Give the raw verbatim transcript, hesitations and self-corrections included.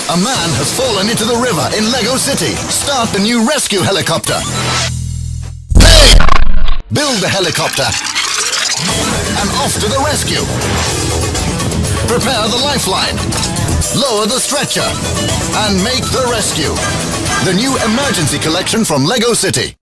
A man has fallen into the river in Lego City. Start the new rescue helicopter. Hey! Build the helicopter. And off to the rescue. Prepare the lifeline. Lower the stretcher. And make the rescue. The new emergency collection from Lego City.